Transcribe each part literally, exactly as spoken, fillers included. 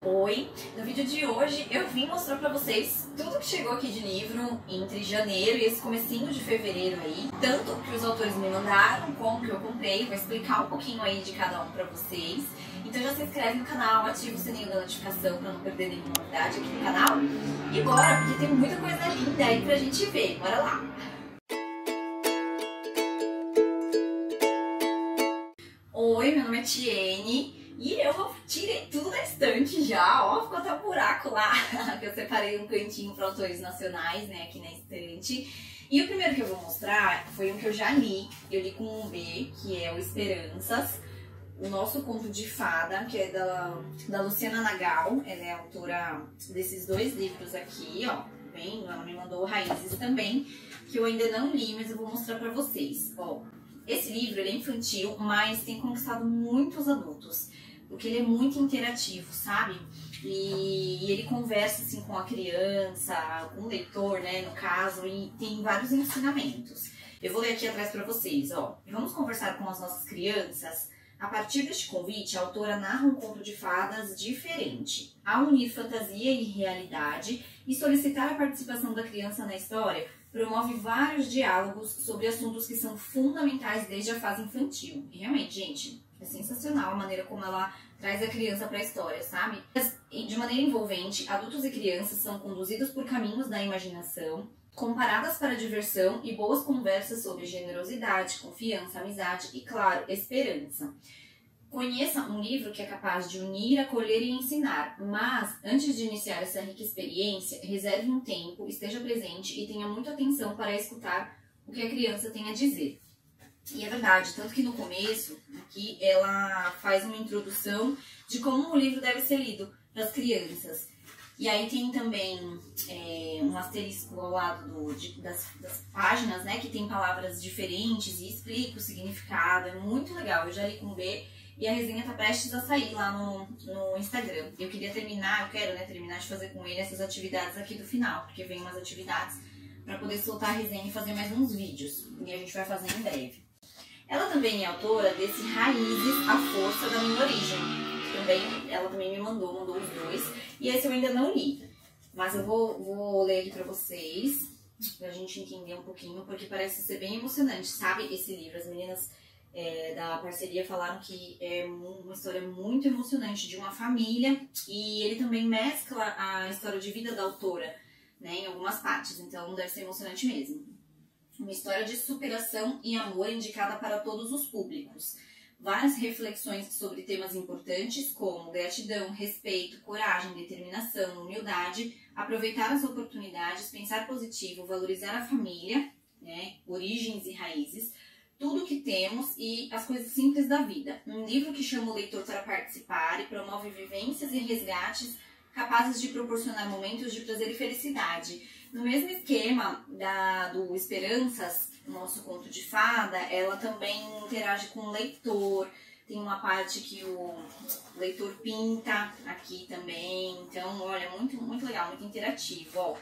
Oi, no vídeo de hoje eu vim mostrar pra vocês tudo que chegou aqui de livro entre janeiro e esse comecinho de fevereiro aí, tanto que os autores me mandaram como que eu comprei. Vou explicar um pouquinho aí de cada um pra vocês. Então já se inscreve no canal, ativa o sininho da notificação pra não perder nenhuma novidade aqui no canal. E bora, porque tem muita coisa linda aí pra gente ver, bora lá! Oi, meu nome é Tiene. E eu tirei tudo da estante já, ó, ficou até um buraco lá, que eu separei um cantinho para autores nacionais, né, aqui na estante. E o primeiro que eu vou mostrar foi um que eu já li, eu li com um B, que é o Esperanças, o nosso conto de fada, que é da, da Luciana Nagal. Ela é autora desses dois livros aqui, ó, bem, ela me mandou Raízes também, que eu ainda não li, mas eu vou mostrar para vocês, ó. Esse livro ele é infantil, mas tem conquistado muitos adultos, porque ele é muito interativo, sabe? E, e ele conversa assim com a criança, com o leitor, né, no caso, e tem vários ensinamentos. Eu vou ler aqui atrás para vocês, ó. Vamos conversar com as nossas crianças. A partir deste convite, a autora narra um conto de fadas diferente. Ao unir fantasia e realidade e solicitar a participação da criança na história, promove vários diálogos sobre assuntos que são fundamentais desde a fase infantil. E realmente, gente, é sensacional a maneira como ela traz a criança para a história, sabe? De maneira envolvente, adultos e crianças são conduzidos por caminhos da imaginação, comparadas para diversão e boas conversas sobre generosidade, confiança, amizade e, claro, esperança. Conheça um livro que é capaz de unir, acolher e ensinar, mas antes de iniciar essa rica experiência, reserve um tempo, esteja presente e tenha muita atenção para escutar o que a criança tem a dizer. E é verdade, tanto que no começo, aqui, ela faz uma introdução de como o livro deve ser lido para as crianças. E aí tem também é, um asterisco ao lado do, de, das, das páginas, né, que tem palavras diferentes e explica o significado, é muito legal. Eu já li com o B e a resenha tá prestes a sair lá no, no Instagram. Eu queria terminar, eu quero né, terminar de fazer com ele essas atividades aqui do final, porque vem umas atividades para poder soltar a resenha e fazer mais uns vídeos, e a gente vai fazer em breve. Ela também é autora desse Raízes, a Força da Minha Origem. Também, ela também me mandou, mandou os dois. E esse eu ainda não li. Mas eu vou, vou ler aqui pra vocês, pra gente entender um pouquinho, porque parece ser bem emocionante, sabe? Esse livro. As meninas é, da parceria falaram que é uma história muito emocionante de uma família. E ele também mescla a história de vida da autora, né, em algumas partes. Então deve ser emocionante mesmo. Uma história de superação e amor indicada para todos os públicos. Várias reflexões sobre temas importantes como gratidão, respeito, coragem, determinação, humildade, aproveitar as oportunidades, pensar positivo, valorizar a família, né, origens e raízes, tudo que temos e as coisas simples da vida. Um livro que chama o leitor para participar e promove vivências e resgates capazes de proporcionar momentos de prazer e felicidade. No mesmo esquema da, do Esperanças, nosso conto de fada, ela também interage com o leitor. Tem uma parte que o leitor pinta aqui também. Então, olha, muito, muito legal, muito interativo, ó.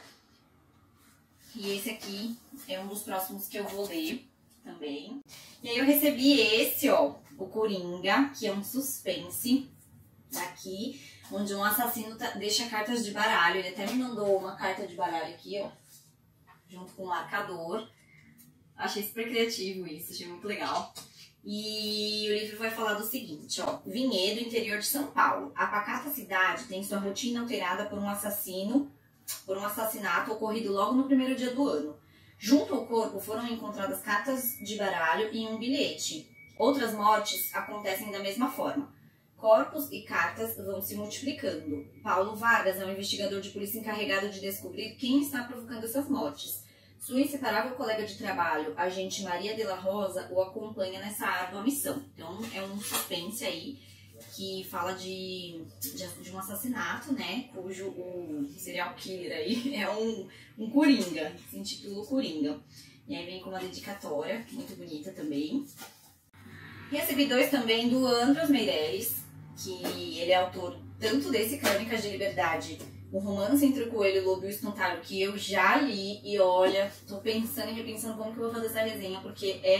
E esse aqui é um dos próximos que eu vou ler também. E aí eu recebi esse, ó, o Coringa, que é um suspense daqui, onde um assassino tá, deixa cartas de baralho. Ele até me mandou uma carta de baralho aqui, ó, junto com um marcador. Achei super criativo isso, achei muito legal. E o livro vai falar do seguinte, ó. Vinhedo, interior de São Paulo. A pacata cidade tem sua rotina alterada por um assassino, por um assassinato ocorrido logo no primeiro dia do ano. Junto ao corpo foram encontradas cartas de baralho e um bilhete. Outras mortes acontecem da mesma forma. Corpos e cartas vão se multiplicando. Paulo Vargas é um investigador de polícia encarregado de descobrir quem está provocando essas mortes. Sua inseparável colega de trabalho, a agente Maria de la Rosa, o acompanha nessa árdua missão. Então, é um suspense aí que fala de, de, de um assassinato, né? Cujo o serial killer aí é um, um coringa, se intitula Coringa. E aí vem com uma dedicatória, muito bonita também. Recebi dois também do Andros Meirelles, que ele é autor tanto desse Crônicas de Liberdade, o Romance entre o Coelho, o Lobo e o Espantalho, que eu já li e olha, tô pensando e repensando como que eu vou fazer essa resenha, porque é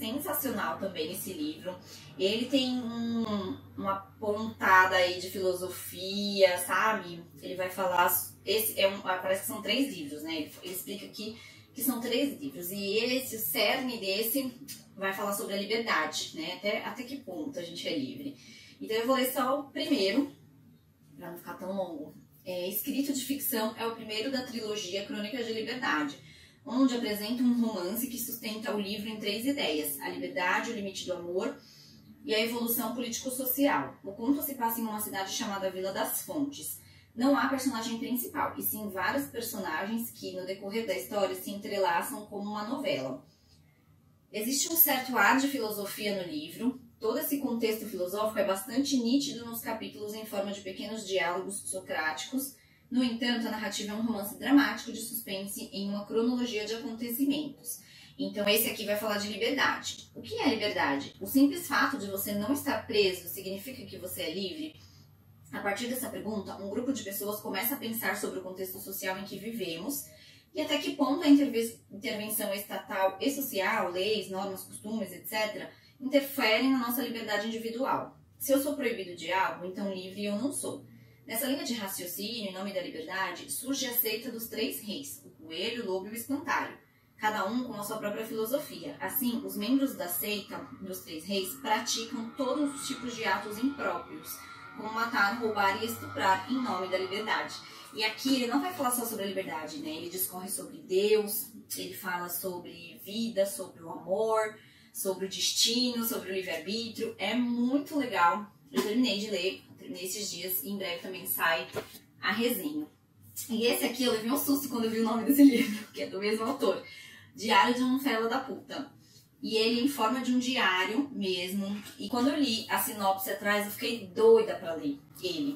sensacional também esse livro. Ele tem um, uma pontada aí de filosofia, sabe? Ele vai falar... Esse é um, parece que são três livros, né? Ele, ele explica aqui que são três livros. E esse, o cerne desse, vai falar sobre a liberdade, né? Até, até que ponto a gente é livre. Então eu vou ler só o primeiro, pra não ficar tão longo. É, Escrito de Ficção é o primeiro da trilogia Crônicas de Liberdade, onde apresenta um romance que sustenta o livro em três ideias: a liberdade, o limite do amor e a evolução político-social. O conto se passa em uma cidade chamada Vila das Fontes. Não há personagem principal, e sim vários personagens que, no decorrer da história, se entrelaçam como uma novela. Existe um certo ar de filosofia no livro. Todo esse contexto filosófico é bastante nítido nos capítulos em forma de pequenos diálogos socráticos. No entanto, a narrativa é um romance dramático de suspense em uma cronologia de acontecimentos. Então esse aqui vai falar de liberdade. O que é liberdade? O simples fato de você não estar preso significa que você é livre? A partir dessa pergunta, um grupo de pessoas começa a pensar sobre o contexto social em que vivemos e até que ponto a intervenção estatal e social, leis, normas, costumes, etcétera, interferem na nossa liberdade individual. Se eu sou proibido de algo, então livre eu não sou. Nessa linha de raciocínio, em nome da liberdade, surge a seita dos três reis, o coelho, o lobo e o espantalho, cada um com a sua própria filosofia. Assim, os membros da seita dos três reis praticam todos os tipos de atos impróprios, como matar, roubar e estuprar em nome da liberdade. E aqui ele não vai falar só sobre a liberdade, né? Ele discorre sobre Deus, ele fala sobre vida, sobre o amor, sobre o destino, sobre o livre-arbítrio. É muito legal. Eu terminei de ler, terminei esses dias, e em breve também sai a resenha. E esse aqui eu levei um susto quando eu vi o nome desse livro, que é do mesmo autor. Diário de um Fela da Puta. E ele em forma de um diário mesmo. E quando eu li a sinopse atrás, eu fiquei doida pra ler ele.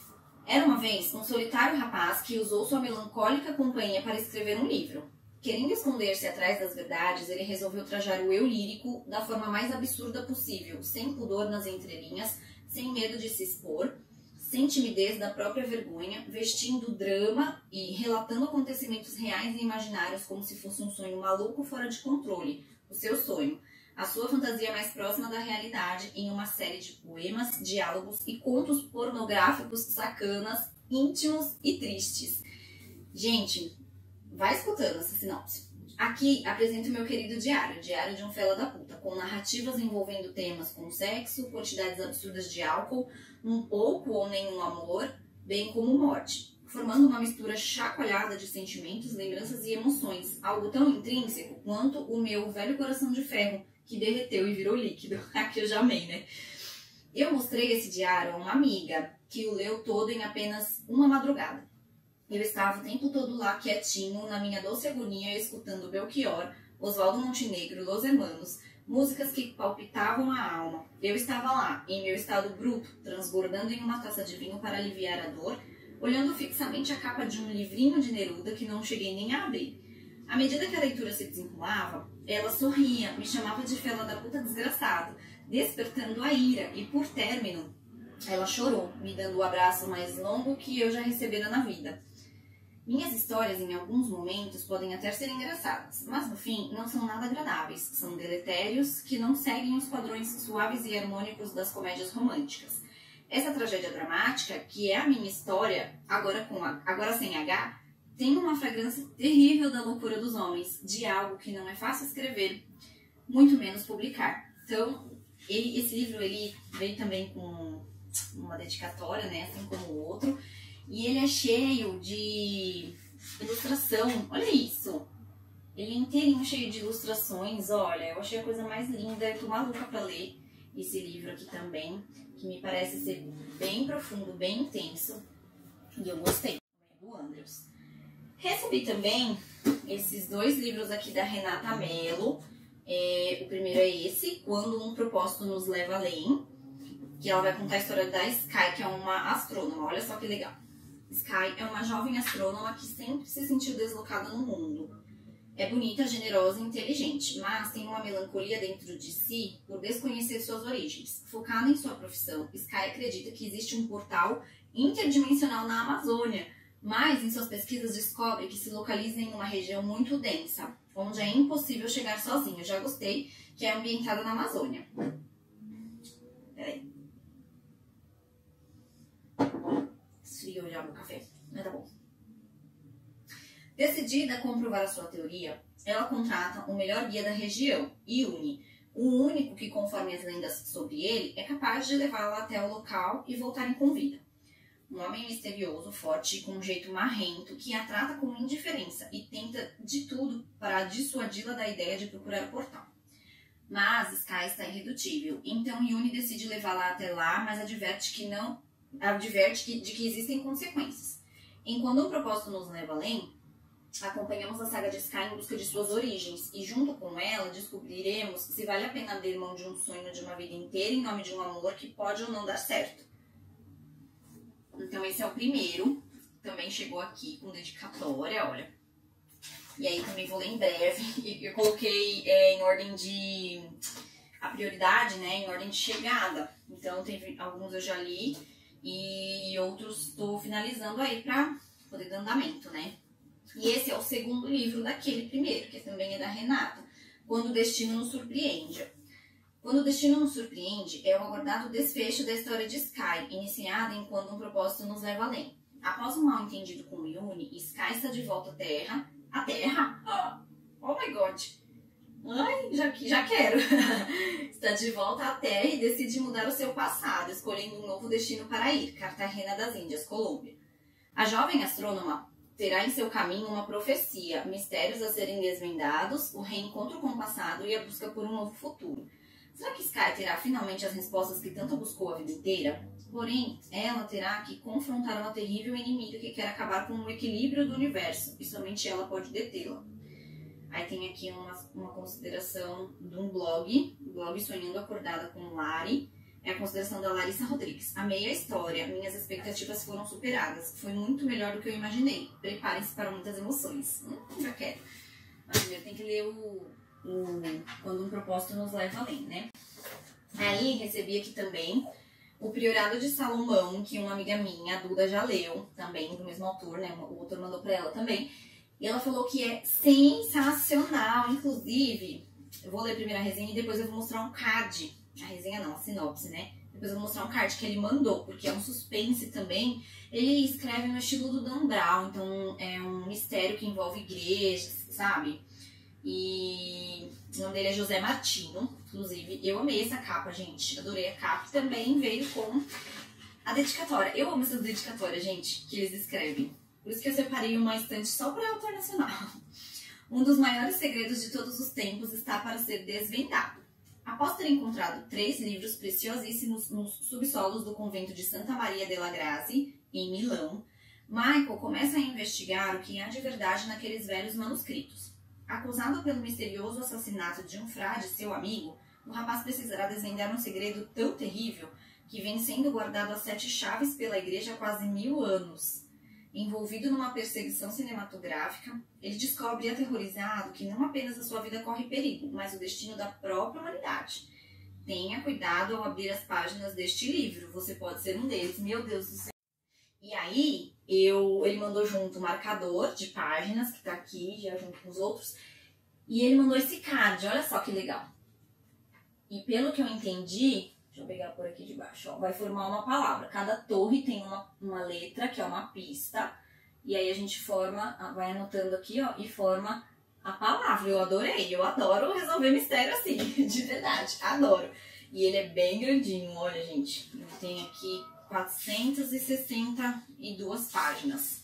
Era uma vez um solitário rapaz que usou sua melancólica companhia para escrever um livro. Querendo esconder-se atrás das verdades, ele resolveu trajar o eu lírico da forma mais absurda possível, sem pudor nas entrelinhas, sem medo de se expor, sem timidez da própria vergonha, vestindo drama e relatando acontecimentos reais e imaginários como se fosse um sonho maluco fora de controle, o seu sonho, a sua fantasia mais próxima da realidade, em uma série de poemas, diálogos e contos pornográficos sacanas, íntimos e tristes. Gente, vai escutando essa sinopse. Aqui apresento o meu querido diário, Diário de um Fela da Puta, com narrativas envolvendo temas como sexo, quantidades absurdas de álcool, um pouco ou nenhum amor, bem como morte, formando uma mistura chacoalhada de sentimentos, lembranças e emoções, algo tão intrínseco quanto o meu velho coração de ferro, que derreteu e virou líquido. Aqui eu já amei, né? Eu mostrei esse diário a uma amiga, que o leu todo em apenas uma madrugada. Eu estava o tempo todo lá quietinho, na minha doce agonia, escutando Belchior, Oswaldo Montenegro, Los Hermanos, músicas que palpitavam a alma. Eu estava lá, em meu estado bruto, transbordando em uma taça de vinho para aliviar a dor, olhando fixamente a capa de um livrinho de Neruda que não cheguei nem a abrir. À medida que a leitura se desenrolava, ela sorria, me chamava de fela da puta desgraçado, despertando a ira, e por término, ela chorou, me dando o abraço mais longo que eu já recebera na vida. Minhas histórias, em alguns momentos, podem até ser engraçadas, mas no fim não são nada agradáveis, são deletérios que não seguem os padrões suaves e harmônicos das comédias românticas. Essa tragédia dramática, que é a minha história, agora, com a, agora sem H, tem uma fragrância terrível da loucura dos homens, de algo que não é fácil escrever, muito menos publicar. Então, ele, esse livro ele veio também com uma dedicatória, né, assim como o outro, e ele é cheio de ilustração. Olha isso! Ele é inteirinho cheio de ilustrações. Olha, eu achei a coisa mais linda. Eu tô maluca pra ler esse livro aqui também, que me parece ser bem profundo, bem intenso. E eu gostei. Do Andrews. Recebi também esses dois livros aqui da Renata Mello. É, o primeiro é esse, Quando um Propósito Nos Leva Além, que ela vai contar a história da Sky, que é uma astrônoma. Olha só que legal. Sky é uma jovem astrônoma que sempre se sentiu deslocada no mundo. É bonita, generosa e inteligente, mas tem uma melancolia dentro de si por desconhecer suas origens. Focada em sua profissão, Sky acredita que existe um portal interdimensional na Amazônia, mas em suas pesquisas descobre que se localiza em uma região muito densa, onde é impossível chegar sozinho. Já gostei, que é ambientada na Amazônia. Peraí. Esfriou já o café, mas tá bom. Decidida a comprovar a sua teoria, ela contrata o melhor guia da região, Yuni, o único que, conforme as lendas sobre ele, é capaz de levá-la até o local e voltarem com vida. Um homem misterioso, forte e com um jeito marrento, que a trata com indiferença e tenta de tudo para dissuadi-la da ideia de procurar o portal. Mas Sky está irredutível, então Yuni decide levá-la até lá, mas adverte que não, adverte que, de que existem consequências. Enquanto o propósito nos leva além, acompanhamos a saga de Sky em busca de suas origens e junto com ela descobriremos se vale a pena abrir mão de um sonho de uma vida inteira em nome de um amor que pode ou não dar certo. Então esse é o primeiro, também chegou aqui com dedicatória, olha. E aí também vou ler em breve, eu coloquei é, em ordem de, a prioridade, né, em ordem de chegada. Então teve alguns eu já li e outros estou finalizando aí pra poder dar andamento, né. E esse é o segundo livro daquele primeiro, que também é da Renata, Quando o Destino nos Surpreende. Quando o Destino nos Surpreende é o aguardado desfecho da história de Sky, iniciada em Quando um Propósito nos Leva Além. Após um mal entendido com Yuni, Sky está de volta à Terra. A Terra? Oh my God! Ai, já, já quero! Está de volta à Terra e decide mudar o seu passado, escolhendo um novo destino para ir, Cartagena das Índias, Colômbia. A jovem astrônoma terá em seu caminho uma profecia, mistérios a serem desvendados, o reencontro com o passado e a busca por um novo futuro. Será que Sky terá finalmente as respostas que tanto buscou a vida inteira? Porém, ela terá que confrontar uma terrível inimiga que quer acabar com o equilíbrio do universo, e somente ela pode detê-la. Aí tem aqui uma, uma consideração de um blog, blog Sonhando Acordada com Lari. É a consideração da Larissa Rodrigues. Amei a história, minhas expectativas foram superadas. Foi muito melhor do que eu imaginei. Preparem-se para muitas emoções. Hum, já quero. Mas primeiro tem que ler o, o Quando um Propósito nos Leva Além, né? Aí recebi aqui também o Priorado de Salomão, que uma amiga minha, a Duda, já leu, também do mesmo autor, né? O autor mandou para ela também. E ela falou que é sensacional. Inclusive, eu vou ler a primeira resenha e depois eu vou mostrar um card. A resenha não, a sinopse, né? Depois eu vou mostrar um card que ele mandou, porque é um suspense também. Ele escreve no estilo do Dan Brown, então é um mistério que envolve igrejas, sabe? E o nome dele é José Martino, inclusive. Eu amei essa capa, gente. Adorei a capa. Também veio com a dedicatória. Eu amo essas dedicatórias, gente, que eles escrevem. Por isso que eu separei uma estante só para autor nacional. Um dos maiores segredos de todos os tempos está para ser desvendado. Após ter encontrado três livros preciosíssimos nos subsolos do convento de Santa Maria della Grazie, em Milão, Michael começa a investigar o que há de verdade naqueles velhos manuscritos. Acusado pelo misterioso assassinato de um frade, seu amigo, o rapaz precisará desvendar um segredo tão terrível que vem sendo guardado a sete chaves pela igreja há quase mil anos. Envolvido numa perseguição cinematográfica, ele descobre aterrorizado que não apenas a sua vida corre perigo, mas o destino da própria humanidade. Tenha cuidado ao abrir as páginas deste livro, você pode ser um deles, meu Deus do céu. E aí, eu, ele mandou junto o marcador de páginas, que tá aqui, já junto com os outros, e ele mandou esse card, olha só que legal. E pelo que eu entendi, deixa eu pegar por aqui de baixo, ó, vai formar uma palavra. Cada torre tem uma, uma letra, que é uma pista, e aí a gente forma, vai anotando aqui, ó, e forma a palavra. Eu adorei, eu adoro resolver mistério assim, de verdade, adoro. E ele é bem grandinho, olha, gente, ele tem aqui quatrocentas e sessenta e duas páginas.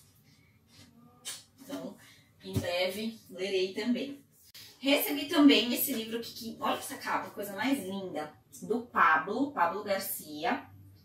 Então, em breve, lerei também. Recebi também esse livro aqui, que, olha essa capa, coisa mais linda, do Pablo, Pablo Garcia.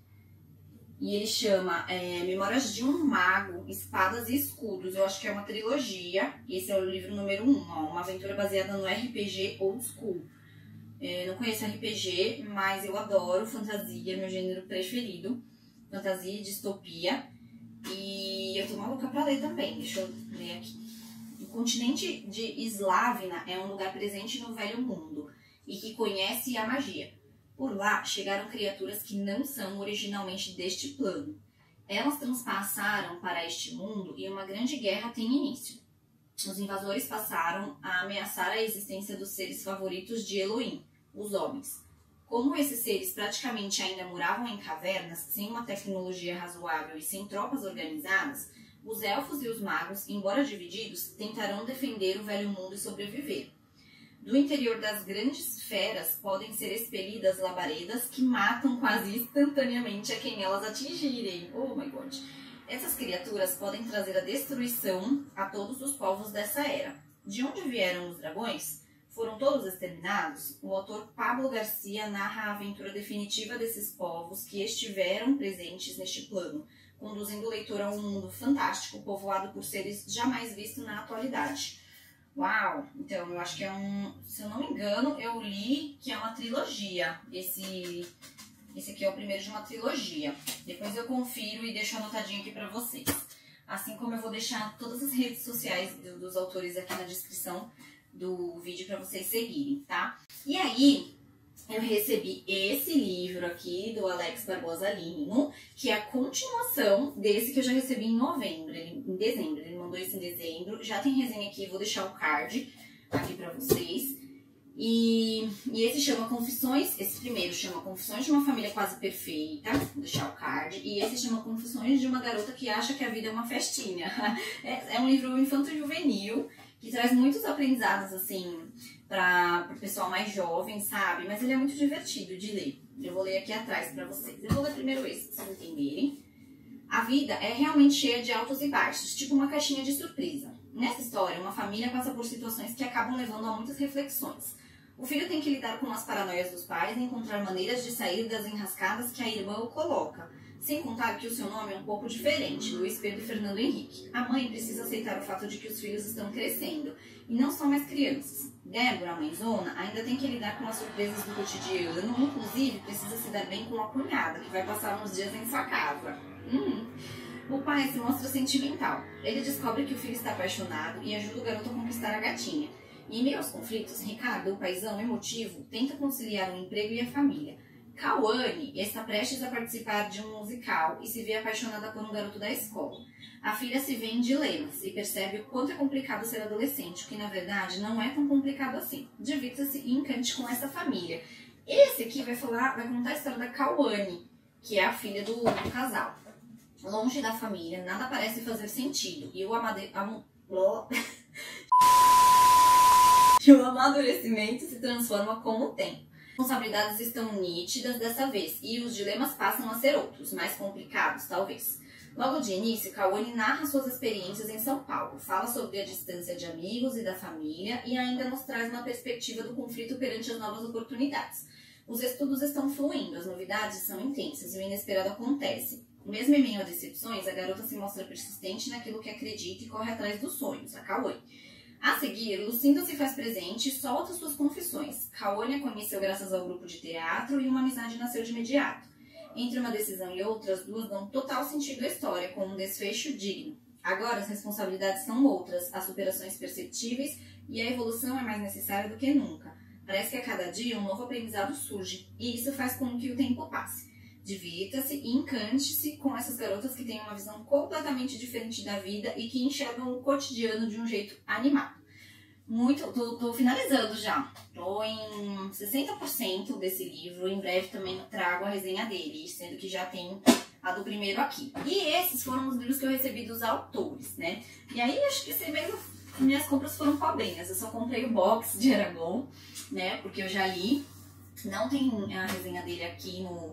E ele chama é, Memórias de um Mago, Espadas e Escudos. Eu acho que é uma trilogia. Esse é o livro número um, ó, uma aventura baseada no R P G Old School. É, não conheço R P G, mas eu adoro fantasia, meu gênero preferido. Fantasia e distopia. E eu tô maluca pra ler também, deixa eu ler aqui. O continente de Slavina é um lugar presente no Velho Mundo e que conhece a magia. Por lá chegaram criaturas que não são originalmente deste plano. Elas transpassaram para este mundo e uma grande guerra tem início. Os invasores passaram a ameaçar a existência dos seres favoritos de Elohim, os homens. Como esses seres praticamente ainda moravam em cavernas, sem uma tecnologia razoável e sem tropas organizadas, os elfos e os magos, embora divididos, tentarão defender o velho mundo e sobreviver. Do interior das grandes feras podem ser expelidas labaredas que matam quase instantaneamente a quem elas atingirem. Oh my God! Essas criaturas podem trazer a destruição a todos os povos dessa era. De onde vieram os dragões? Foram todos exterminados? O autor Pablo Garcia narra a aventura definitiva desses povos que estiveram presentes neste plano, conduzindo o leitor a um mundo fantástico, povoado por seres jamais vistos na atualidade. Uau! Então, eu acho que é um... Se eu não me engano, eu li que é uma trilogia. Esse, esse aqui é o primeiro de uma trilogia. Depois eu confiro e deixo anotadinho aqui pra vocês. Assim como eu vou deixar todas as redes sociais do, dos autores aqui na descrição do vídeo pra vocês seguirem, tá? E aí, eu recebi esse livro aqui do Alex Barbosa Lino, que é a continuação desse que eu já recebi em novembro, ele, em dezembro. Ele mandou isso em dezembro. Já tem resenha aqui, vou deixar o card aqui pra vocês. E, e esse chama Confissões, esse primeiro chama Confissões de uma Família Quase Perfeita, vou deixar o card. E esse chama Confissões de uma Garota que Acha que a Vida é uma Festinha. É, é um livro infanto-juvenil que traz muitos aprendizados, assim, para o pessoal mais jovem, sabe? Mas ele é muito divertido de ler. Eu vou ler aqui atrás para vocês. Eu vou ler primeiro esse, pra vocês entenderem. A vida é realmente cheia de altos e baixos, tipo uma caixinha de surpresa. Nessa história, uma família passa por situações que acabam levando a muitas reflexões. O filho tem que lidar com as paranoias dos pais e encontrar maneiras de sair das enrascadas que a irmã o coloca. Sem contar que o seu nome é um pouco diferente, Luiz Pedro Fernando Henrique. A mãe precisa aceitar o fato de que os filhos estão crescendo, e não são mais crianças. Débora, a mãezona, ainda tem que lidar com as surpresas do cotidiano, inclusive precisa se dar bem com a cunhada, que vai passar uns dias em sua casa. Hum. O pai se mostra sentimental. Ele descobre que o filho está apaixonado e ajuda o garoto a conquistar a gatinha. E em meio aos conflitos, Ricardo, o paizão emotivo, tenta conciliar o emprego e a família. Cauane está prestes a participar de um musical e se vê apaixonada por um garoto da escola. A filha se vê em dilemas e percebe o quanto é complicado ser adolescente, o que na verdade não é tão complicado assim. Divirta-se e encante com essa família. Esse aqui vai falar, vai contar a história da Cauane, que é a filha do, do casal. Longe da família, nada parece fazer sentido e o amade... Am... e o amadurecimento se transforma com o tempo. As responsabilidades estão nítidas dessa vez e os dilemas passam a ser outros, mais complicados talvez. Logo de início, Cauane narra suas experiências em São Paulo, fala sobre a distância de amigos e da família e ainda nos traz uma perspectiva do conflito perante as novas oportunidades. Os estudos estão fluindo, as novidades são intensas e o inesperado acontece. Mesmo em meio a decepções, a garota se mostra persistente naquilo que acredita e corre atrás dos sonhos, a Cauane. A seguir, Lucinda se faz presente e solta suas confissões. Cauane a conheceu graças ao grupo de teatro e uma amizade nasceu de imediato. Entre uma decisão e outra, as duas dão total sentido à história, com um desfecho digno. Agora as responsabilidades são outras, as superações perceptíveis e a evolução é mais necessária do que nunca. Parece que a cada dia um novo aprendizado surge, e isso faz com que o tempo passe. Divirta-se e encante-se com essas garotas que têm uma visão completamente diferente da vida e que enxergam o cotidiano de um jeito animado. Muito, tô, tô finalizando já. Tô em sessenta por cento desse livro. Em breve também trago a resenha dele, sendo que já tem a do primeiro aqui. E esses foram os livros que eu recebi dos autores, né? E aí acho que esse mesmo, minhas compras foram pobrinhas. Eu só comprei o box de Eragon, né? Porque eu já li. Não tem a resenha dele aqui no...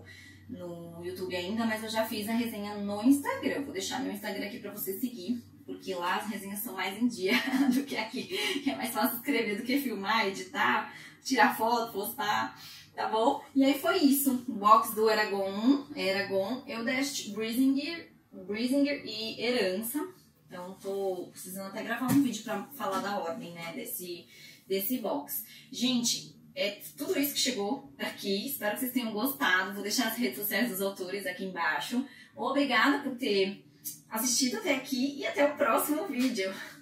no YouTube ainda, mas eu já fiz a resenha no Instagram. Vou deixar meu Instagram aqui pra você seguir, porque lá as resenhas são mais em dia do que aqui. É mais fácil escrever do que filmar, editar, tirar foto, postar, tá bom? E aí foi isso. O box do Eragon, Eragon, Eudest, Brisinger, Brisinger e Herança. Então tô precisando até gravar um vídeo pra falar da ordem, né, desse, desse box. Gente, é tudo isso que chegou aqui, espero que vocês tenham gostado, vou deixar as redes sociais dos autores aqui embaixo. Obrigada por ter assistido até aqui e até o próximo vídeo.